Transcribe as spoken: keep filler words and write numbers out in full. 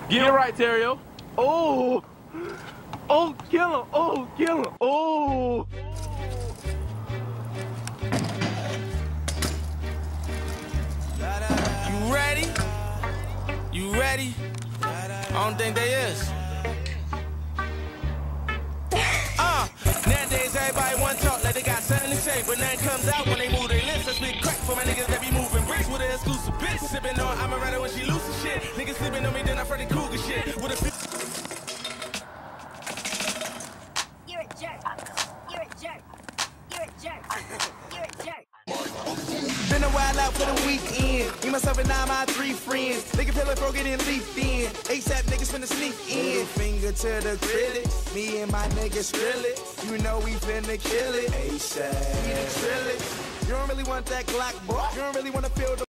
Get it right, Terrio. Oh. Oh, kill him. Oh, kill him. Oh. You ready? You ready? I don't think they is. Uh, nowadays everybody want to talk like they got something to say, but nothing comes out when they move their lips. That's big crack for my niggas that be moving bricks with an exclusive bitch. Sipping on, I'm a rider when she loose and shit. Niggas sleeping on me, then I Freddy Krueger shit. With a You're a jerk. You're a jerk. You're a jerk. You're a jerk. Been a while out for the weekend. Me, myself, and now my three friends. Nigga pillow broken and leaf in. ASAP niggas finna sneak in. Middle finger to the critics. Me and my niggas drill it. You know we finna kill it. ASAP. You don't really want that Glock, boy. You don't really wanna feel the